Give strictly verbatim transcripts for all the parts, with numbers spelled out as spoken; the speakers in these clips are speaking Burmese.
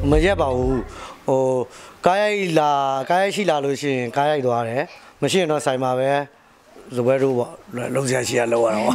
မရက်ပါဘူးဟိုကားရိုက်လာကားရိုက်ရှိလာလို့ရှိရင်ကားရိုက်သွားတယ်မရှိရင်တော့ဆိုင်မှာပဲဇပွဲတို့ပေါ့လုံးစရာရှိရလောက်ရတော့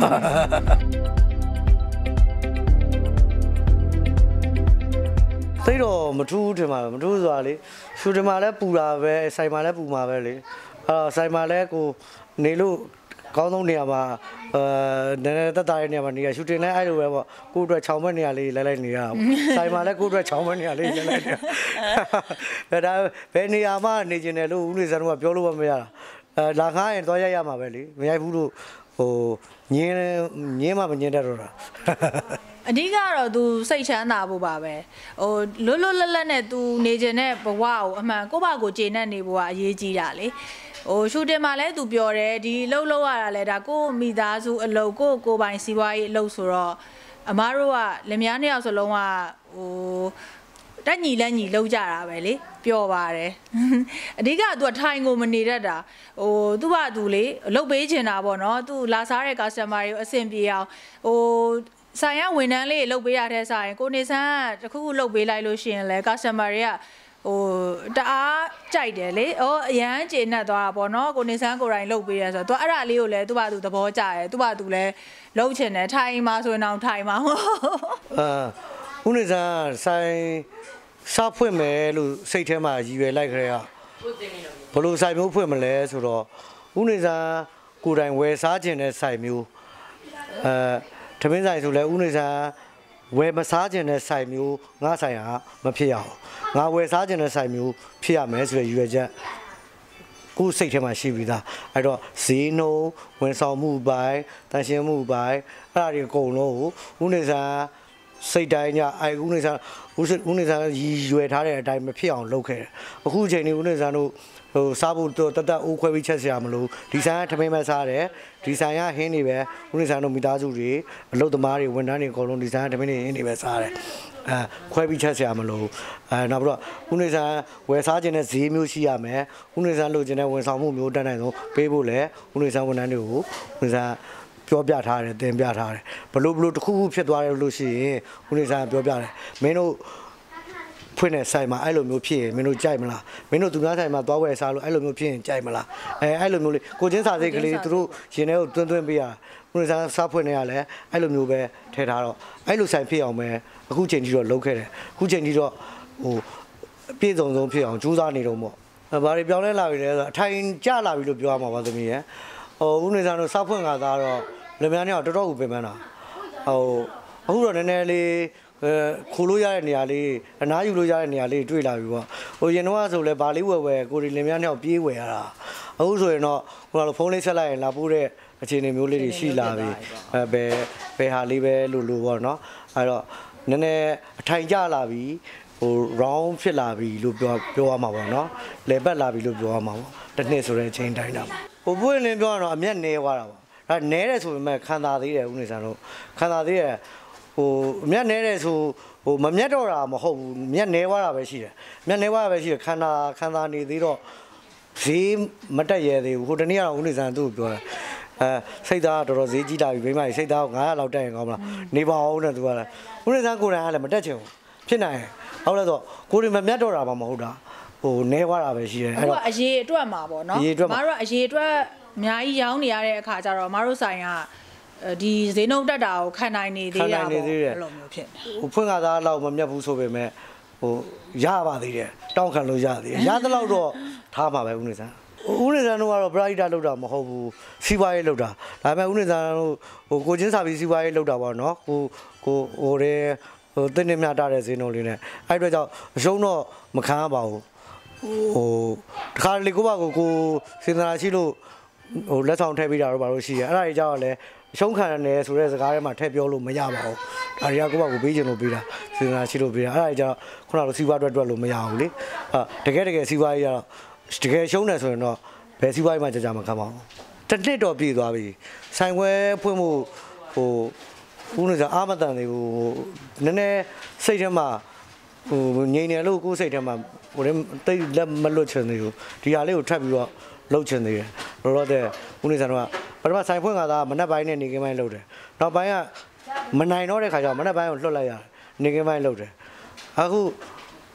သိတော့မထူးထင်ပါမထူးဆိုတာလေရှူတင်မှာလည်းပူတာပဲဆိုင်မှာလည်းပူမှာပဲလေအဲ့တော့ဆိုင်မှာလည်းကိုနေလို့ကောင်းဆုံးနေရာမှာအဲနည်းနည်းတက်တာတဲ့နေရာမှာနေရရှူတင်လည်းအဲ့လိုပဲပေါ့ကိုယ့်အတွက်ချောင်းမဲ့နေရာလေးလဲလိုက်နေရအောင်ဆိုင်မှာလည်းကိုယ့်အတွက်ချောင်းမဲ့နေရာလေးလဲလိုက်နေဘယ်ဒါဘယ်နေရာမှာနေကျင်တယ်လို့ဦးနေစံတို့ကပြောလို့မရတာအဲလာခါရင်သွားရိုက်ရမှာပဲလေမရိုက်ဘူးလို့ဟိုညင်းညင်းမှမညင်းတတ်တော့တာအဓိကတော့ तू စိတ်ချမ်းသာဖို့ပါပဲဟိုလွတ်လွတ်လပ်လပ်နဲ့ तू နေကျင်တဲ့ဘဝကိုအမှန်ကိုယ့်ဘာကိုကျေနပ်နေဖို့ကအရေးကြီးတာလေဟိုရှူတင်မှာလဲ तू ပြောတယ်ဒီလှုပ်လှုပ်ရတာလဲဒါကိုယ့်မိသားစုအလုပ်ကိုယ့်ကိုယ်ပိုင်စီးပွားရေးအလုပ်ဆိုတော့အမားတို့ကလင်မယားနှစ်ယောက်စလုံးကဟိုတက်ညီလက်ညီလောက်ကြတာပဲလေပျော်ပါတယ်အဓိက तू ထိုင်ကိုမနေတတ်တာဟိုသူ့ဘာသူလေလုတ်ပေးချင်တာပေါ့နော် तू လာစားတဲ့ customer တွေကိုအဆင်ပြေအောင်ဟိုဆိုင်ရဝန်ထမ်းလေးလုတ်ပေးရတဲ့ဆိုင်ကိုနေဆန်းကတခုခုလုတ်ပေးလိုက်လို့ရှိရင်လဲ customer တွေကဟိုတအားကြိုက်တယ်လေဩအရန်ကျေနပ်သွားတာပေါ့နော်ကိုနေဆန်းကိုယ်တိုင်လုတ်ပေးရဆိုတော့ तू အဲ့ဒါလေးကိုလဲသူ့ဘာသူသဘောကျတယ်သူ့ဘာသူလဲလုတ်ချင်တယ်ထိုင်မှာဆိုရင်တော့ထိုင်မှာအာဦးနေဆန်းဆိုင်စားဖွင့်မယ်လို့စိတ်ထဲမှာရည်ရွယ်လိုက်ခရဲကဘလို့ဆိုင်မျိုးဖွင့်မလဲဆိုတော့ဦးနေဆန်းကိုယ်တိုင်ဝယ်စားခြင်းတဲ့ဆိုင်မျိုးအဲထမင်းဆိုင်ဆိုလဲဦးနေဆန်းဝယ်မစားခြင်းတဲ့ဆိုင်မျိုးငါဆိုင်ဟာမဖြစ်ရအောင်ငါဝယ်စားခြင်းတဲ့ဆိုင်မျိုးဖြစ်ရမယ်ဆိုတဲ့ရည်ရွယ်ချက်ကိုယ်စိတ်ထဲမှာရှိပြီးသားအဲ့တော့ဈေးနှုန်းဝန်ဆောင်မှုပိုင်းတန်ရှင်းမှုပိုင်းအဲ့ဒါတွေအကုန်လုံးကိုဦးနေဆန်းစိတ်တိုင်းညအိုင်ဦးနေဆန်းဦးနေဆန်းရည်ရွယ်ထားတဲ့အတိုင်းမဖြစ်အောင်လုပ်ခဲ့တယ်အခုချိန်นี้ဦးနေဆန်းတို့ဟိုစားဖို့တတ်တတ်အိုးခွဲပြီးချက်စရာမလိုဒီဆိုင်ကထမင်းမစားတယ်ဒီဆိုင်ကဟင်းနေပဲဦးနေဆန်းတို့မိသားစုတွေအလုပ်သမားတွေဝန်ထမ်းတွေအကုန်လုံးဒီဆိုင်ကထမင်းတွေဟင်းနေပဲစားတယ်အဲခွဲပြီးချက်စရာမလိုအဲနောက်ပြီးတော့ဦးနေဆန်းဝယ်စားခြင်းတဲ့ဈေးမျိုးရှိရမယ်ဦးနေဆန်းလိုချင်တဲ့ဝန်ဆောင်မှုမျိုးတက်နိုင်ဆုံးပေးဖို့လဲဦးနေဆန်းဝန်ထမ်းတွေကိုဦးနေဆန်းပြောပြထားတယ်တင်ပြထားတယ်ဘလို့ဘလို့တစ်ခုခုဖြစ်သွားတယ်လို့ရှိရင်ဦးနေဆန်းပြောပြတယ်မင်းတို့ဖွင့်တဲ့ဆိုင်မှာအဲ့လိုမျိုးဖြစ်ရင်မင်းတို့ကြိုက်မလားမင်းတို့သူများဆိုင်မှာသွားဝယ်စားလို့အဲ့လိုမျိုးဖြစ်ရင်ကြိုက်မလားအဲအဲ့လိုမျိုးလေးကိုချင်းစာစိတ်ကလေးသူတို့ရှင်ထဲကိုတွင်းတွင်းပေးရဦးနေဆန်းစားဖွင့်နေရလဲအဲ့လိုမျိုးပဲထည့်ထားတော့အဲ့လိုဆိုင်ဖြစ်အောင်ပဲအခုချိန်ကြီးတော့လုပ်ခဲ့တယ်အခုချိန်ကြီးတော့ဟိုပြည့်စုံဆုံးဖြစ်အောင်ကြိုးစားနေတော့ပေါ့ဘာတွေပြောင်းလဲလာပြီလဲဆိုတော့အထိုင်ကျလာပြီလို့ပြောရမှာပါသမီးရဲ့ဟိုဦးနေဆန်းတို့စားဖွင့်ကသားတော့လင်မယားနဲ့တော်တော်ကိုပင်ပန်းတာဟိုအခုတော့နည်းနည်းလေးအဲခိုးလို့ရတဲ့နေရာလေးအနားယူလို့ရတဲ့နေရာလေးတွေ့လာပြီပေါ့ဟိုရင်တော့ဆိုလဲဗာလေးဝယ်ဝယ်ကိုရီလင်မယားနဲ့ပြေးဝယ်ရတာအခုဆိုရင်တော့ဟိုလိုဖုန်းလေးဆက်လိုက်ရင်လာပို့တဲ့အခြေအနေမျိုးလေးတွေရှိလာပြီအဲဘယ်ဘယ်ဟာလေးပဲလို့လို့ပေါ့နော်အဲ့တော့နည်းနည်းအထိုင်ကျလာပြီဟို round ဖြစ်လာပြီလို့ပြောပြောရမှာပေါ့နော်လေပတ်လာပြီလို့ပြောရမှာပေါ့တစ်နှစ်ဆိုတဲ့အချိန်တိုင်းတာဟိုပွင့်လင်းပြောရတော့အမျက်နေသွားတာပေါ့ဒါနဲတယ်ဆိုပေမဲ့ခံသာသေးတယ်ဦးနေဆန်းတို့ခံသာသေးတယ်ဟိုအမျက်နဲတယ်ဆိုဟိုမမျက်တော့တာမဟုတ်ဘူးမျက်နဲသွားတာပဲရှိတယ်မျက်နဲသွားတာပဲရှိတယ်ခန္ဓာခန္ဓာနေသေးတော့ဈေးမတက်ရဲသေးဘူးဟိုတနေ့ကတော့ဦးနေဆန်းသူ့ကိုပြောတယ်အဲစိတ်သားကတော်တော်ဈေးကြီးလာပြီမိမကြီးစိတ်သားကငါးရာလောက်တက်ရင်ကောင်းမလားနေပါအောင်နဲ့သူကလည်းဦးနေဆန်းကိုယ်တိုင်ကလည်းမတက်ချင်ဘူးဖြစ်နိုင်ဟုတ်လဲဆိုကိုယ်တွေမမျက်တော့တာမှမဟုတ်တာဟိုနဲသွားတာပဲရှိတယ်အဲ့တော့အရေးအတွက်မှာပေါ့နော်မတို့ကအရေးအတွက်အများကြီးရောင်းနေရတဲ့အခါကျတော့မတို့ဆိုင်ကဒီဈေးနှုန်းတက်တာကိုခံနိုင်နေသေးတာပေါ့အဲ့လိုမျိုးဖြစ်နေဟိုဖွင့်ကားသားလောက်မမျက်ဘူးဆိုပေမဲ့ဟိုရပါသေးတယ်တောင်းခံလို့ရသေးတယ်ရသလောက်တော့ထားပါပဲဦးနေဆန်းဦးနေဆန်းတို့ကတော့ပရိုက်တာလောက်တာမဟုတ်ဘူးစီးပွားရေးလောက်တာဒါပေမဲ့ဦးနေဆန်းတို့ဟိုကိုချင်းစာပြီးစီးပွားရေးလောက်တာပေါ့နော်ကိုကိုဟိုတဲ့ဟိုတင်းနေမြတာတဲ့ဈေးနှုန်းလေးနဲ့အဲ့အတွက်ကြောင့်အရှုံးတော့မခံရပါဘူးဟိုတခါလေကိုပါကိုကိုစေတနာရှိလို့ဟိုလက်ဆောင်ထည့်ပေးတာတော့ဘာလို့ရှိရအဲ့ဒါကြီးကြောင့်လည်းရှုံးခံရတယ်ဆိုတဲ့စကားထဲမှာထည့်ပြောလို့မရပါဘူးဒါတွေကကိုပါကိုပေးချင်လို့ပေးတာစေတနာရှိလို့ပေးတာအဲ့ဒါကြီးကြောင့်ခုနကလိုစီးပွားအတွက်အတွက်လို့မရဘူးလေအာတကယ်တကယ်စီးပွားရေးကတော့တကယ်ရှုံးတယ်ဆိုရင်တော့ဘယ်စီးပွားရေးမှကြာကြာမခံပါဘူးတစ်နှစ်တော့ပြည့်သွားပြီဆိုင်ခွဲဖွင့်မှုဟိုဦးနေစားအာမတန်တွေကိုနည်းနည်းစိတ်ထဲမှာဟိုငြိမ်နေလို့ကိုယ်စိတ်ထဲမှာဟိုလည်းတိတ်လက်မလွတ်ချင်သေးဘူးဒီဟာလေးကိုထပ်ပြီးတော့လှုပ်ချင်သေးတယ်လောလောဆယ်ဦးနေစားတော့ပထမဆိုင်ဖွင့်ကသာမနက်ပိုင်းနဲ့နေကင်းပိုင်းလှုပ်တယ်နောက်ပိုင်းကမနိုင်တော့တဲ့ခါကျတော့မနက်ပိုင်းကိုလွတ်လိုက်ရတယ်နေကင်းပိုင်းလှုပ်တယ်အခုဟ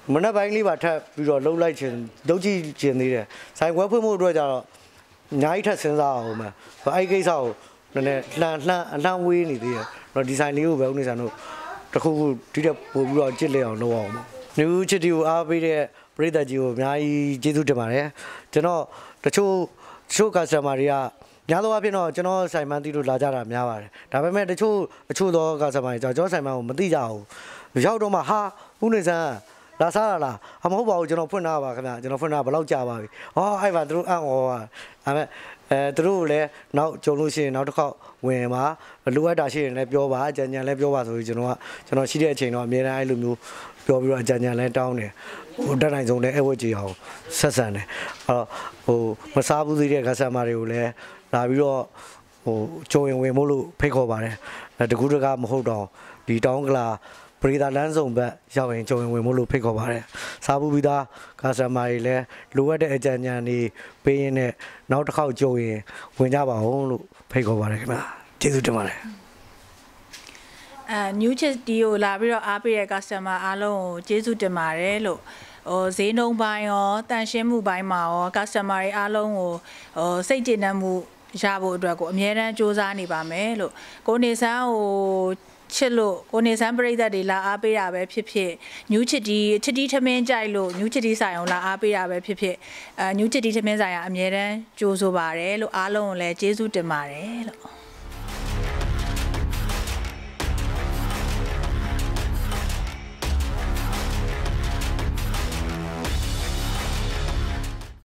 မနက်ပိုင်းလေးပါထပ်ပြီးတော့လှုပ်လိုက်ခြင်းလုပ်ကြည့်ခြင်းသေးတယ်ဆိုင်ခွဲဖွင့်မှုအတွက်ကြတော့အများကြီးထပ်စဉ်းစားအောင်မှာအဲ့ကိစ္စကိုနည်းနည်းလှန်လှန်အလှမ်းဝေးနေသေးတယ်တော့ဒီဆိုင်လေးကိုပဲဦးနေဆန်တို့တခုခုဒီတက်ပို့ပြီးတော့ကြစ်လက်အောင်လုပ်အောင်ပေါ့နူးချစ်တီကိုအားပေးတဲ့ပရိသတ်ကြီးကိုအများကြီးကျေးဇူးတင်ပါတယ်ကျွန်တော်တချို့တချို့ customer တွေကများသောအားဖြင့်တော့ကျွန်တော်ဆိုင်မန်းတီလို့လာကြတာများပါတယ်ဒါပေမဲ့တချို့အချို့သော customer တွေကျွန်တော်ဆိုင်မန်းကိုမသိကြဘူးရောက်တော့မှဟာဦးနေဆန်လာစားလာလားအမဟုတ်ပါဘူးကျွန်တော်ဖွင့်ထားပါခင်ဗျာကျွန်တော်ဖွင့်ထားဘယ်လောက်ကြာပါပြီဟောအဲ့ပါသူတို့အံ့ဩပါဒါပေမဲ့အဲသူတို့လည်းနောက်ကြုံလို့ရှိရင်နောက်တစ်ခေါက်ဝင်ပါလိုအပ်တာရှိရင်လည်းပြောပါအကြံဉာဏ်လည်းပြောပါဆိုပြီးကျွန်တော်ကကျွန်တော်ရှိတဲ့အချိန်တော့အများအားအဲ့လိုမျိုးပြောပြီးတော့အကြံဉာဏ်လည်းတောင်းတယ်ဟိုတက်နိုင်ဆုံးလည်းအဝတ်ကြီးအောင်ဆက်ဆံတယ်အဲ့တော့ဟိုမစားဘူးသေးတဲ့ customer တွေကိုလည်းလာပြီးတော့ဟိုကြုံရင်ဝင်မို့လို့ဖိတ်ခေါ်ပါတယ်တကူတကမဟုတ်တော့ဒီတောင်းကလာပရိသတ်လမ်းဆောင်ဘက်ရောက်ရင်ကြုံရင်ဝင်မို့လို့ဖိတ်ခေါ်ပါတယ်စားဘူးပြီးသား customer တွေလည်းလိုအပ်တဲ့အကြံဉာဏ်တွေပေးရင်းနဲ့နောက်တစ်ခေါက်ကြုံရင်ဝင်ကြပါအောင်လို့ဖိတ်ခေါ်ပါတယ်ခင်ဗျာကျေးဇူးတင်ပါတယ်အဲ new chitty ကိုလာပြီးတော့အားပေးတဲ့ customer အားလုံးကိုကျေးဇူးတင်ပါတယ်လို့ဟိုဈေးနှုန်းပိုင်းရောတန်ရှင်းမှုပိုင်းမှာရော customer တွေအားလုံးကိုဟိုစိတ်ကျေနပ်မှုရဖို့အတွက်ကိုအများအားစူးစမ်းနေပါမယ်လို့ကိုနေဆန်းဟိုချစ်လို့ကိုနေဆန်းပရိသတ်တွေလာအားပေးတာပဲဖြစ်ဖြစ် new chitty chitty ထမင်းကြိုက်လို့ new chitty ဆိုင်အောင်လာအားပေးတာပဲဖြစ်ဖြစ်အဲ new chitty ထမင်းဆိုင်ကအများအားကြိုးဆိုပါတယ်လို့အားလုံးကိုလည်းကျေးဇူးတင်ပါတယ်လို့